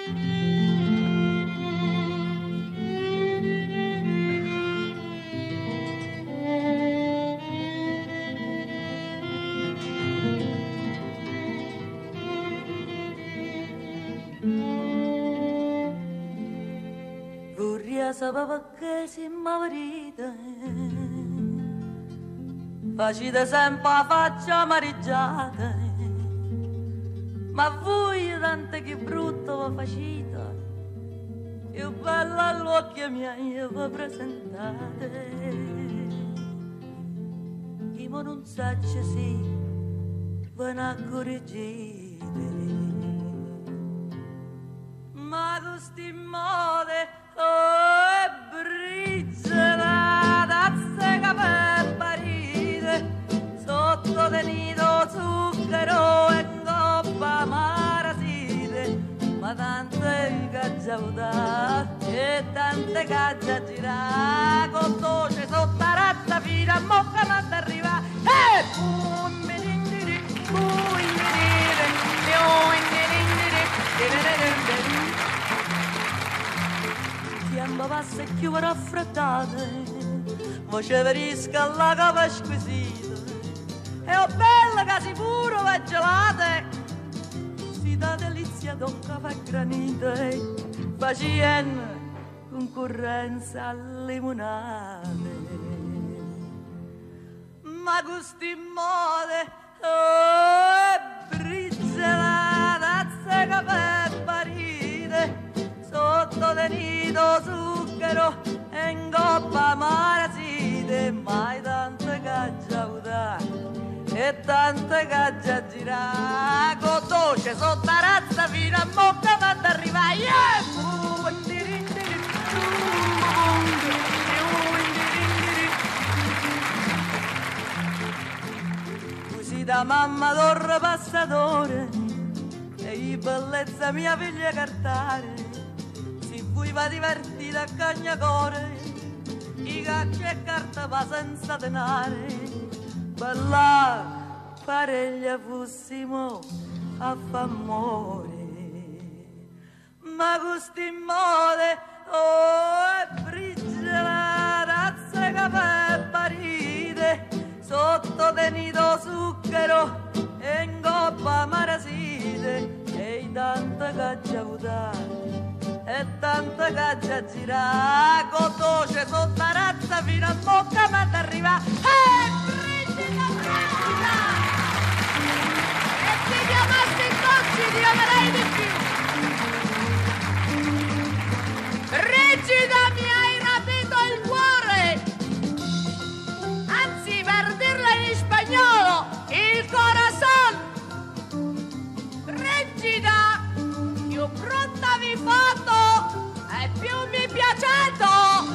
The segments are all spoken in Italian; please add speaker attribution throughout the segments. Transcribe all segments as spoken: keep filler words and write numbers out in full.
Speaker 1: Vorrei sapere perché si m'avrita, facite sempre la faccia amareggiata, ma voi tante che brutto vi facite, più bella agli occhi miei vi presentate. Io non so se sì, ve ne correggete, ma questi modi oh, briciole, tazze che parite, sotto tenito zucchero e coppa marasite, ma tante che già udate e tante che già girate, con dolce sotto la razza fino a mocca ma t'arriva, e pum, mi dindiri, pum, mi dire, pum, mi dindiri, Tiempo passa e più raffreddate, voce verisca la cava squisita, e oh bella che si puro va gelate, si dà delizia d'occa fa granite, facendo concorrenza alle limonate. Ma gusti mode, oh, briciole, tazze che parite, sotto tenito zucchero e in coppa marasite, mai tante che già udate e tante che già girate, con dolce sotto la razza fino a mocca ma t'arriva, così da mamma torre passatore e io bellezza mia figlia cartare, voi va divertire a cagnacore, i cacchi e carta va senza denare, bella pariglia fossimo a f'amore. Ma questi mode, oh, briciole, razze che parite, sotto tenito zucchero e in coppa marasite, e i tante che già udate e tanta che già gira, con dolce sotto la razza fino a bocca ma t'arriva, e Brigida, Brigida! E se chiamassi così ti amerei di più. Brigida, mi hai rapito il cuore, anzi per dirla in spagnolo, il corazon. Brigida, più pronta vi foto e più mi piacete.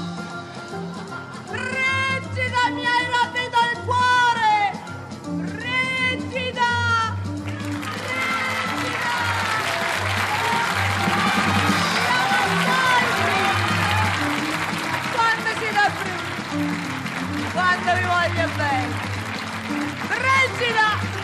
Speaker 1: Brigida, mi hai rapito il cuore, Brigida, Brigida. Quando si dà più, quando vi voglio bene, Brigida.